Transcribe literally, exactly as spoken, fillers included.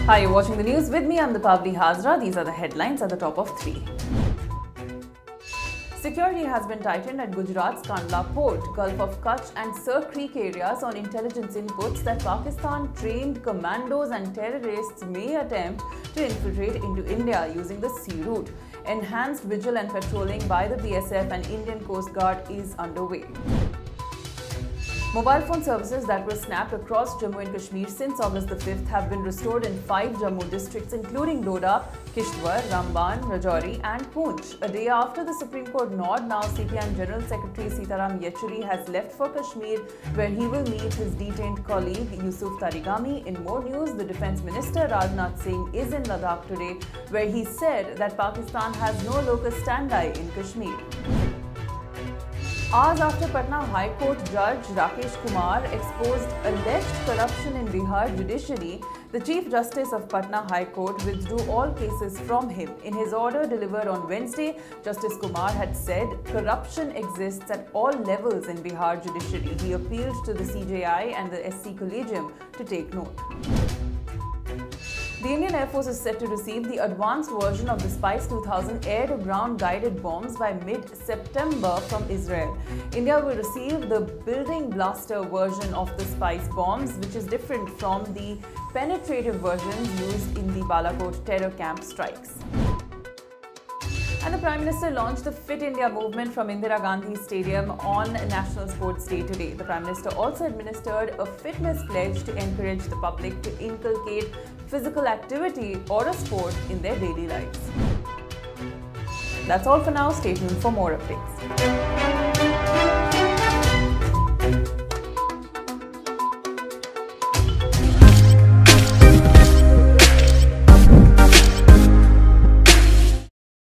Hi, you're watching the news with me. I'm Dipavali Hazra. These are the headlines at the top of three. Security has been tightened at Gujarat's Kandla port, Gulf of Kutch and Sir Creek areas on intelligence inputs that Pakistan-trained commandos and terrorists may attempt to infiltrate into India using the sea route. Enhanced vigil and patrolling by the B S F and Indian Coast Guard is underway. Mobile phone services that were snapped across Jammu and Kashmir since August the fifth have been restored in five Jammu districts including Doda, Kishtwar, Ramban, Rajouri and Poonch. A day after the Supreme Court nod, now C P I M General Secretary Sitaram Yechury has left for Kashmir where he will meet his detained colleague Yusuf Tarigami. In more news, the Defence Minister Rajnath Singh is in Ladakh today where he said that Pakistan has no locus standi in Kashmir. Hours after Patna High Court Judge Rakesh Kumar exposed alleged corruption in Bihar judiciary, the Chief Justice of Patna High Court withdrew all cases from him. In his order delivered on Wednesday, Justice Kumar had said corruption exists at all levels in Bihar judiciary. He appealed to the C J I and the S C Collegium to take note. The Indian Air Force is set to receive the advanced version of the Spice two thousand air-to-ground guided bombs by mid-September from Israel. India will receive the building blaster version of the Spice bombs, which is different from the penetrative versions used in the Balakot terror camp strikes. And the Prime Minister launched the Fit India movement from Indira Gandhi Stadium on National Sports Day today. The Prime Minister also administered a fitness pledge to encourage the public to inculcate physical activity or a sport in their daily lives. That's all for now. Stay tuned for more updates.